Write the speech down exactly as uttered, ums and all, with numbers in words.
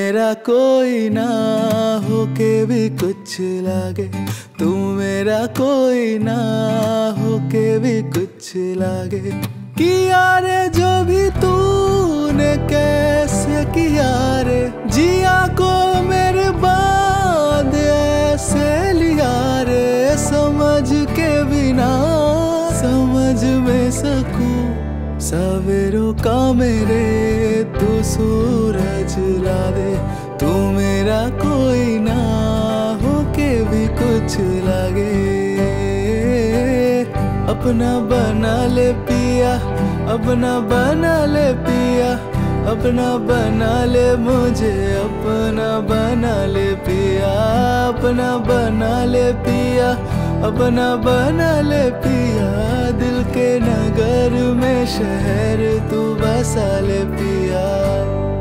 मेरा कोई ना हो के भी कुछ लागे, तू मेरा कोई ना हो के भी कुछ लागे। किया रे जो भी तूने कैसे किया रे, जिया को मेरे बांध ऐसे लिया रे। समझ के बिना समझ में सकूं सवेरों का मेरे, तू सूरज ला दे। तू मेरा कोई ना हो के भी कुछ लागे। अपना बना ले पिया, अपना बना ले पिया, अपना बना ले मुझे, अपना बना ले पिया, अपना बना ले पिया, अपना बना ले पिया। दिल के नगर में शहर तू बसा ले पिया।